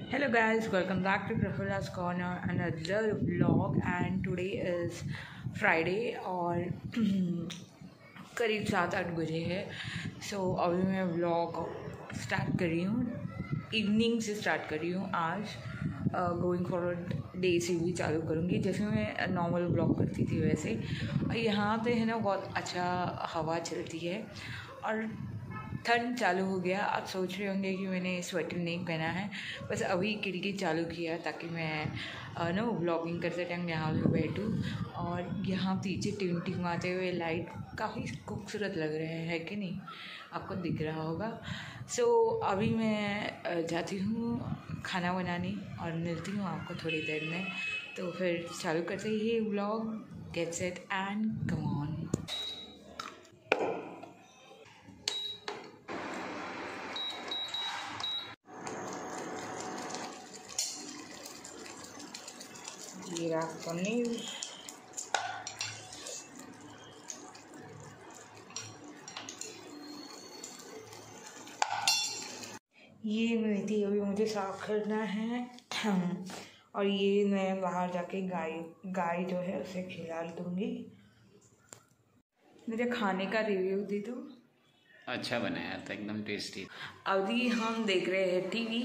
Hello guys, welcome back to Prafula's Corner, another vlog and today is Friday और करीब 7-8 बजे है। अभी मैं व्लॉग स्टार्ट कर रही हूँ, इवनिंग से स्टार्ट कर रही हूँ। आज गोइंग फॉरवर्ड डे से भी चालू करूँगी, जैसे मैं नॉर्मल व्लॉग करती थी वैसे। यहाँ पे है ना बहुत अच्छा हवा चलती है और ठंड चालू हो गया। आप सोच रहे होंगे कि मैंने स्वेटर नहीं पहना है, बस अभी खिड़की चालू किया ताकि मैं ना व्लॉगिंग करते टाइम यहाँ पे बैठूँ। और यहाँ पीछे टिमटिमाते हुए लाइट काफ़ी खूबसूरत लग रहे हैं, है कि नहीं? आपको दिख रहा होगा। अभी मैं जाती हूँ खाना बनाने और मिलती हूँ आपको थोड़ी देर में। तो फिर चालू करते ही vlog. Get set and come on. Jeera paneer, ये मेथी अभी मुझे साफ करना है और ये मैं बाहर जाके गाय जो है उसे खिला दूंगी। मेरे खाने का रिव्यू दे दो। अच्छा बनाया था, एकदम टेस्टी। अभी हम देख रहे हैं टीवी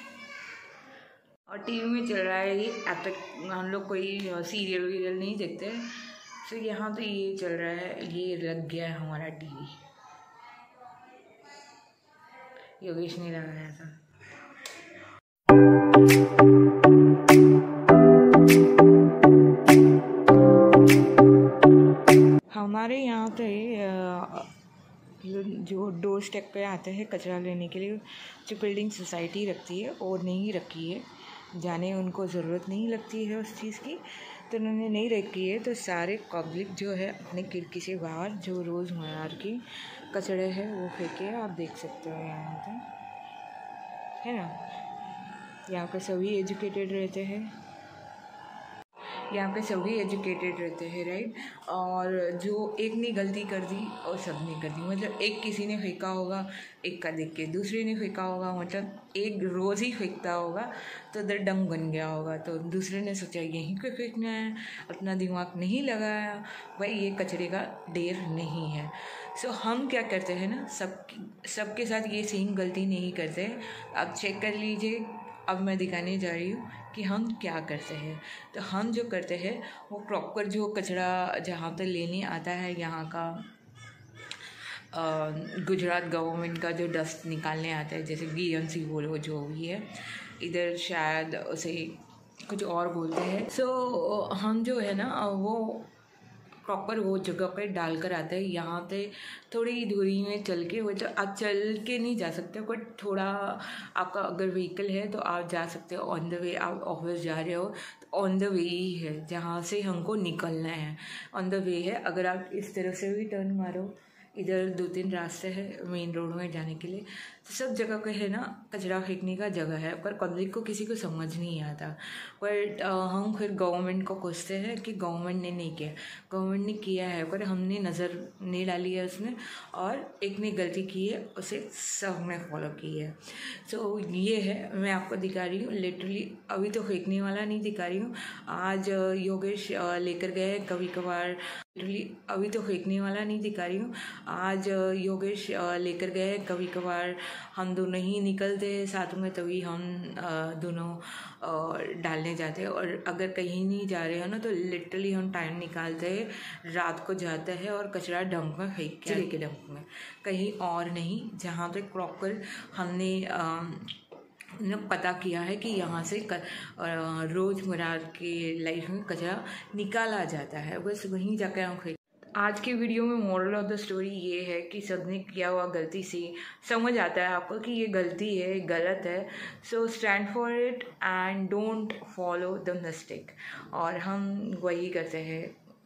और टीवी में चल रहा है ये एपिक। हम लोग कोई सीरियल वीरियल नहीं देखते, तो यहाँ तो ये चल रहा है, ये लग गया है हमारा टीवी। योगेश ने लगाया था। हमारे यहाँ पे जो डोर स्टेप पे आते हैं कचरा लेने के लिए, जो बिल्डिंग सोसाइटी रखती है और नहीं रखी है, जाने उनको ज़रूरत नहीं लगती है उस चीज़ की, तो उन्होंने नहीं रखी है। तो सारे पब्लिक जो है अपने खिड़की से बाहर जो रोज़मर्रा की कचड़े है वो फेंके। आप देख सकते हो यहाँ पे, है ना? यहाँ पे सभी एजुकेटेड रहते हैं, यहाँ पे सभी एजुकेटेड रहते हैं, राइट। और जो एक ने गलती कर दी और सब ने कर दी, मतलब एक किसी ने फेंका होगा, एक का देख के दूसरे ने फेंका होगा, मतलब एक रोज़ ही फेंकता होगा तो उधर डंग बन गया होगा, तो दूसरे ने सोचा यहीं पे फेंकना है, अपना दिमाग नहीं लगाया, भाई ये कचरे का ढेर नहीं है। हम क्या करते हैं ना, सबके साथ ये सेम गलती नहीं करते। आप चेक कर लीजिए, अब मैं दिखाने जा रही हूँ कि हम क्या करते हैं। तो हम जो करते हैं वो प्रॉपर जो कचरा जहाँ पे लेने आता है, यहाँ का गुजरात गवर्नमेंट का जो डस्ट निकालने आता है, जैसे BMC बोलो जो भी है, इधर शायद उसे कुछ और बोलते हैं। हम जो है ना वो प्रॉपर वो जगह पे डाल कर आते हैं। यहाँ पे थोड़ी दूरी में चल के, वो तो आप चल के नहीं जा सकते, बट थोड़ा आपका अगर व्हीकल है तो आप जा सकते हो। ऑन द वे आप ऑफिस जा रहे हो तो ऑन द वे ही है जहाँ से हमको निकलना है, ऑन द वे है। अगर आप इस तरफ से भी टर्न मारो, इधर 2-3 रास्ते हैं मेन रोड में जाने के लिए, तो सब जगह पे है ना कचरा फेंकने का जगह है, पर पब्लिक को किसी को समझ नहीं आता। बट हम फिर गवर्नमेंट को कोसते हैं कि गवर्नमेंट ने नहीं किया। गवर्नमेंट ने किया है पर हमने नज़र नहीं डाली है उसमें, और एक ने गलती की है उसे सब ने फॉलो की है। ये है, मैं आपको दिखा रही हूँ लिटरली। अभी तो फेंकने वाला नहीं दिखा रही हूँ, आज योगेश लेकर गए कभी कभार। अभी तो फेंकने वाला नहीं दिखा रही हूँ, आज योगेश लेकर गए कभी कभार। हम दोनों ही निकलते हैं साथ में, तभी हम दोनों डालने जाते हैं। और अगर कहीं नहीं जा रहे हो ना, तो लिटरली हम टाइम निकालते हैं, रात को जाते हैं और कचरा डंप में फेंक के डंप में, कहीं और नहीं, जहाँ पे प्रॉपर हमने पता किया है कि यहाँ से रोज़मर्रा के लाइफ में कचरा निकाला जाता है, बस वहीं जाकर हम फेंक। आज की वीडियो में मोरल ऑफ द स्टोरी ये है कि सबने किया हुआ गलती से समझ आता है आपको कि ये गलती है, गलत है। Stand for it and don't follow the mistake. और हम वही करते हैं,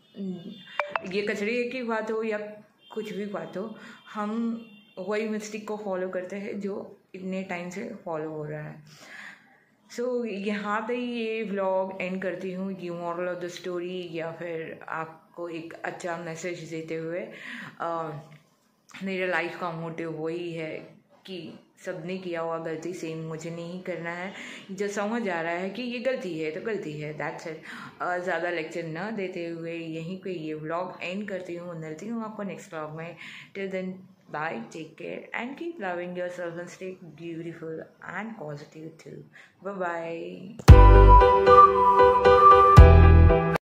ये कचरे की बात हो या कुछ भी बात हो, हम वही मिस्टेक को फॉलो करते हैं जो इतने टाइम से फॉलो हो रहा है। यहाँ पे ये व्लॉग एंड करती हूँ, ये मॉरल ऑफ द स्टोरी, या फिर आपको एक अच्छा मैसेज देते हुए। मेरा लाइफ का मोटिव वही है कि सबने किया हुआ गलती सेम मुझे नहीं करना है। जो समझ आ रहा है कि ये गलती है तो गलती है, दैट्स इट। ज़्यादा लेक्चर न देते हुए यहीं पे ये व्लॉग एंड करती हूँ। मिलती हूँ आपको नेक्स्ट व्लॉग में। Till then bye, take care and keep loving yourself and stay beautiful and positive too. Bye bye.